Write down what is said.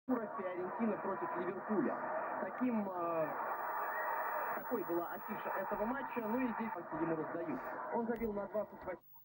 Фиорентина против Ливерпуля. Такой была афиша этого матча. Ну и здесь ему раздают. Он забил на 28.